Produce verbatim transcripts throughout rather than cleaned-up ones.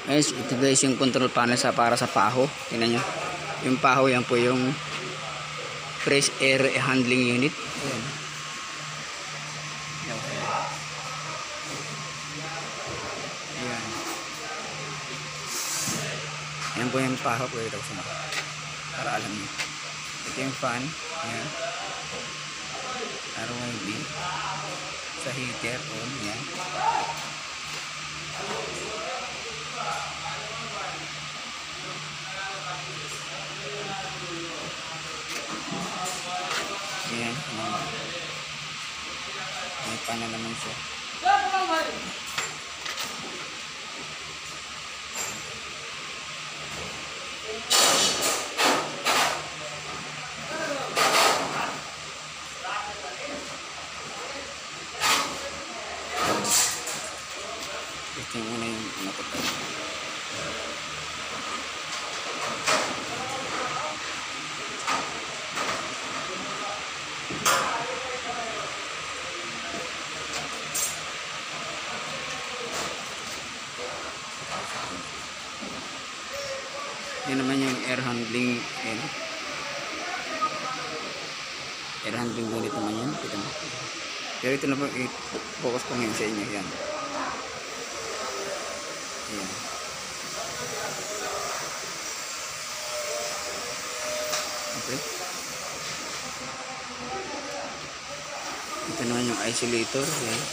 Guys, ito guys yung control panel sa para sa paho. Tingnan nyo. Yung paho, yan po yung fresh air handling unit. Ayan. Ayan. Ayan po yung paho po ito. Para alam nyo. Ito yung fan. Ayan. R Y B. Sa heater. On. Ayan. Ayan. May pan na naman siya. Ito yung una yung nakutan. Yan naman yung air handling eh. Air handling unit naman yan. Kita mo. Pero ito na po, i-focus ko ngayon sa inyo. Yan. Ayan. Okay. Ito naman yung isolator. Ayan.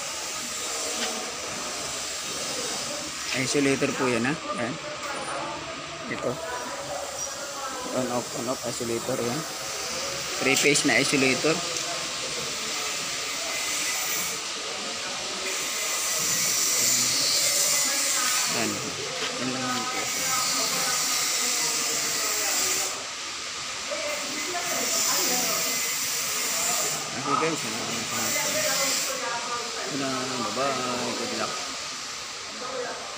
Isolator po yan ha. Ayan. Ito. On off, on off isolator. Ayan. Three phase na isolator. Ayan. Yan lang yung ito. Okay guys. Yan lang yung ito. Bye bye. Good luck.